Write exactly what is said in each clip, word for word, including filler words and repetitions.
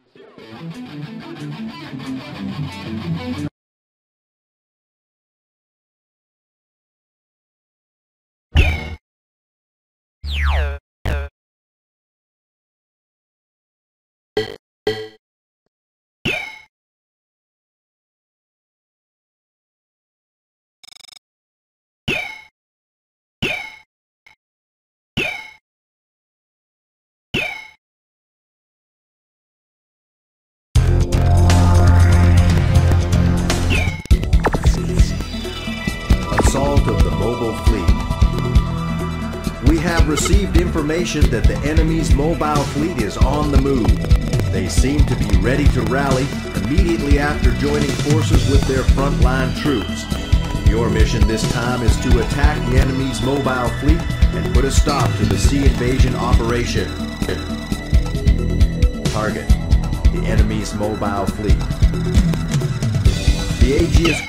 Assault of the mobile fleet. We have received information that the enemy's mobile fleet is on the move. They seem to be ready to rally immediately after joining forces with their frontline troops. Your mission this time is to attack the enemy's mobile fleet and put a stop to the sea invasion operation. Target: the enemy's mobile fleet. The Aegis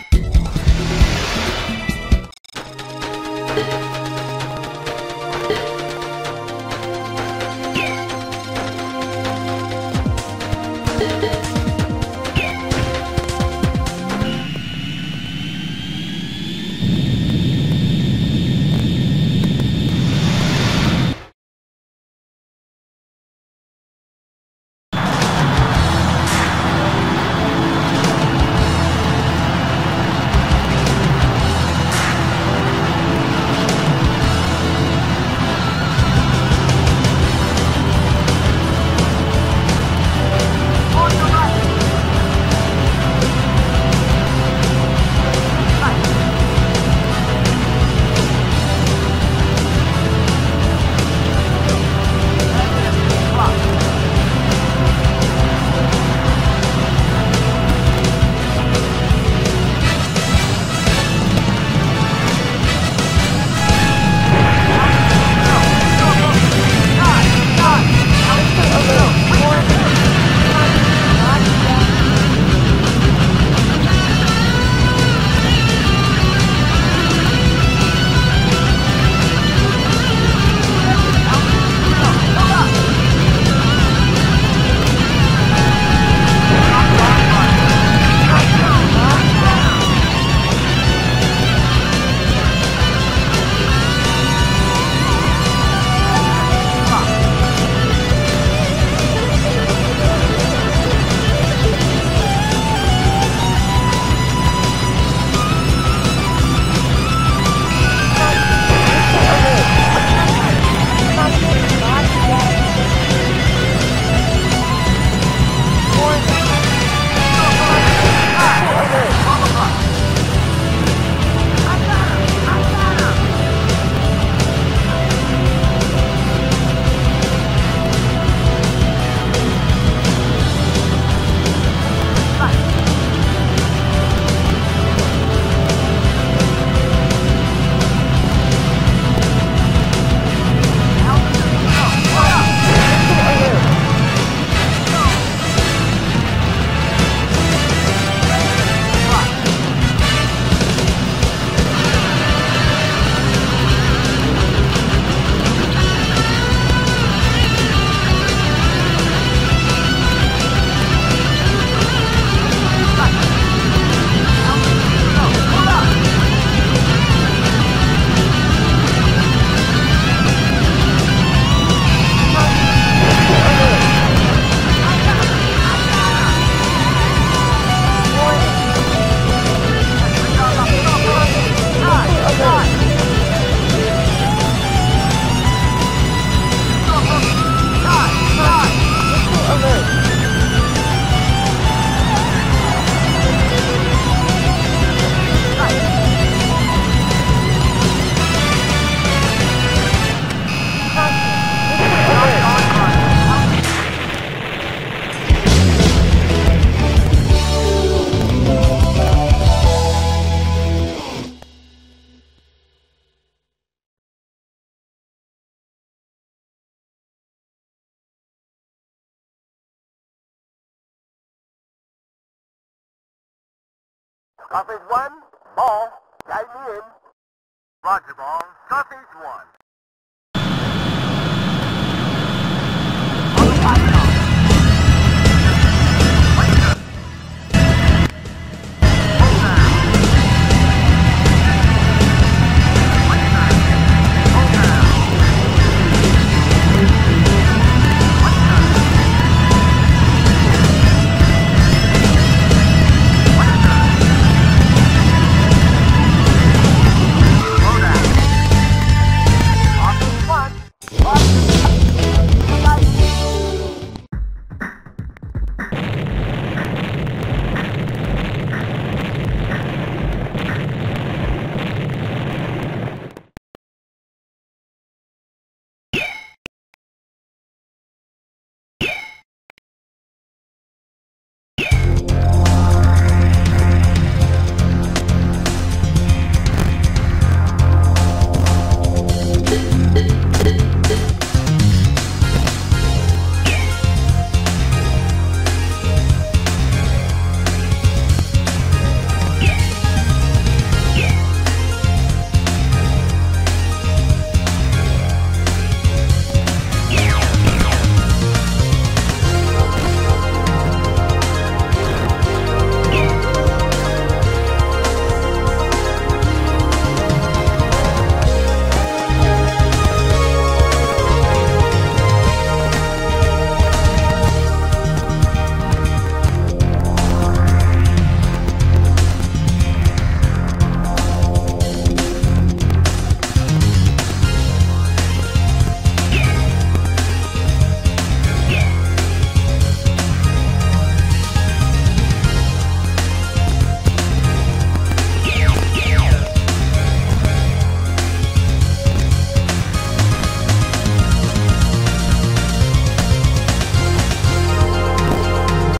Scarface one, ball, guide me in. Roger, ball. Scarface one. On the